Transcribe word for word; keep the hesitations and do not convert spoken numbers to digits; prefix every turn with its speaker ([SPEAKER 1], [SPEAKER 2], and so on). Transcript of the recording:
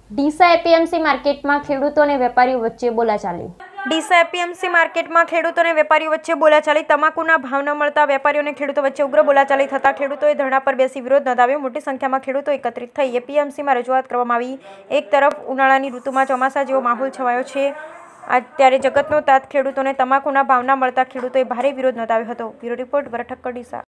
[SPEAKER 1] Deesa APMC માર્કેટમાં ખેડૂતો અને વેપારીઓ વચ્ચે બોલાચાલી.
[SPEAKER 2] ડીસા એપીએમસી માર્કેટમાં ખેડૂતો અને વેપારીઓ વચ્ચે બોલાચાલી. તમાકુના ભાવ ન મળતા વેપારીઓ અને ખેડૂતો વચ્ચે ઉગ્ર બોલાચાલી થતા ખેડૂતોએ ધરણા પર બેસી વિરોધ નોંધાવ્યો. મોટી સંખ્યામાં ખેડૂતો એકત્રિત થઈ એપીએમસીમાં રજૂઆત કરવામાં આવી. એક તરફ ઉનાળાની ઋતુમાં ચોમાસા જેવો માહોલ છવાયો છે, ત્યારે જગતનો તાત ખેડૂતોને તમાકુના ભાવ ન મળતા ખેડૂતોએ ભારે વિરોધ નોંધાવ્યો હતો. Bureau report Bharat Thakkar, Deesa.